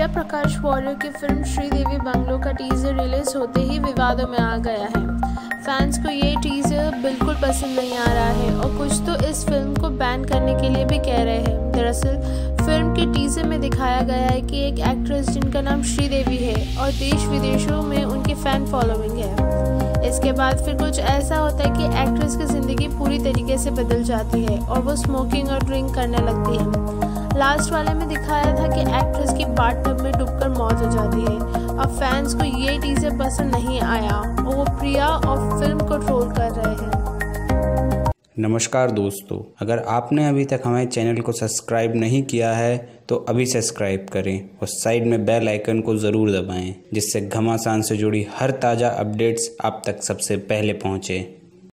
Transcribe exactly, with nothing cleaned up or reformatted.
प्रकाश वारियर की film Sridevi Bungalow का teaser release होते ही विवादों में आ गया है। फैंस को ये टीजर बिल्कुल पसंद नहीं आ रहा है और कुछ तो इस फिल्म को बैन करने के लिए भी कह रहे हैं। दरअसल फिल्म के टीजर में दिखाया गया है कि एक एक्ट्रेस जिनका नाम श्रीदेवी है और देश विदेशों में उनकी फैन फॉलोइंग है। इसके बाद फिर कुछ ऐसा होता है कि एक्ट्रेस की ज़िंदगी पूरी तरीके से बदल जाती है और वो स्मोकिंग और ड्रिंक करने लगती है। लास्ट वाले में दिखाया था कि एक्ट्रेस की बाथटब में डूबकर मौत हो जाती है। अब फैंस को ये टीजर पसंद नहीं आया और वो प्रिया और फिल्म को ट्रोल कर रहे हैं। नमस्कार दोस्तों, अगर आपने अभी तक हमारे चैनल को सब्सक्राइब नहीं किया है तो अभी सब्सक्राइब करें और साइड में बेल आइकन को ज़रूर दबाएं, जिससे घमासान से जुड़ी हर ताज़ा अपडेट्स आप तक सबसे पहले पहुँचे।